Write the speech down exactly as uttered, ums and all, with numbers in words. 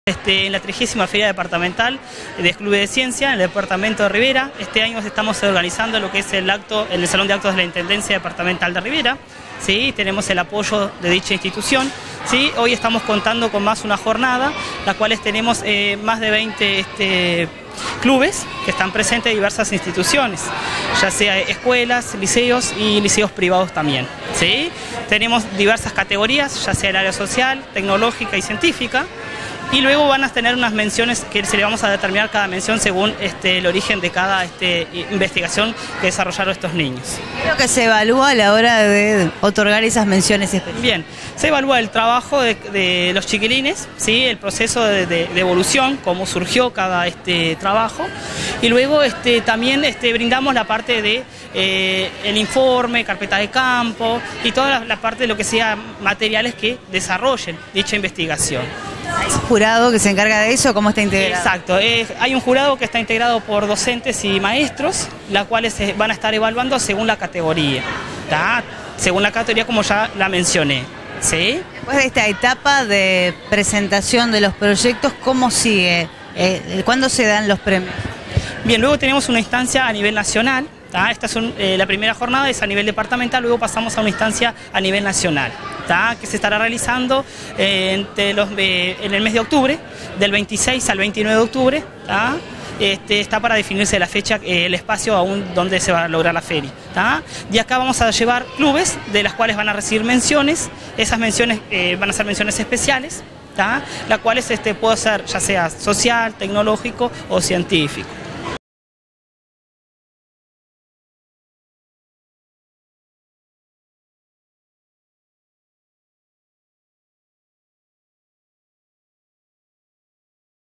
Este, en la trigésima Feria Departamental de Clubes de Ciencia en el Departamento de Rivera. Este año estamos organizando lo que es el acto en el Salón de Actos de la Intendencia Departamental de Rivera. ¿Sí? Tenemos el apoyo de dicha institución. ¿Sí? Hoy estamos contando con más una jornada, las cuales tenemos eh, más de veinte este, clubes que están presentes en diversas instituciones, ya sea escuelas, liceos y liceos privados también. ¿Sí? Tenemos diversas categorías, ya sea el área social, tecnológica y científica. Y luego van a tener unas menciones que se le vamos a determinar cada mención según este, el origen de cada este, investigación que desarrollaron estos niños. ¿Qué es lo que se evalúa a la hora de otorgar esas menciones especiales? Bien, se evalúa el trabajo de, de los chiquilines, ¿sí? El proceso de, de, de evolución, cómo surgió cada este, trabajo. Y luego este, también este, brindamos la parte de eh, el informe, carpeta de campo y toda la, la parte de lo que sea materiales que desarrollen dicha investigación. ¿Hay un jurado que se encarga de eso? ¿Cómo está integrado? Exacto, eh, hay un jurado que está integrado por docentes y maestros, las cuales se van a estar evaluando según la categoría, ¿tá? Según la categoría como ya la mencioné. ¿Sí? Después de esta etapa de presentación de los proyectos, ¿cómo sigue? Eh, ¿Cuándo se dan los premios? Bien, luego tenemos una instancia a nivel nacional. ¿Tá? Esta es un, eh, la primera jornada es a nivel departamental, luego pasamos a una instancia a nivel nacional, ¿tá? Que se estará realizando eh, entre los, eh, en el mes de octubre, del veintiséis al veintinueve de octubre, ¿tá? Este, está para definirse la fecha, eh, el espacio aún donde se va a lograr la feria. ¿Tá? De acá vamos a llevar clubes de las cuales van a recibir menciones, esas menciones eh, van a ser menciones especiales, ¿tá? Las cuales este, puede ser ya sea social, tecnológico o científico.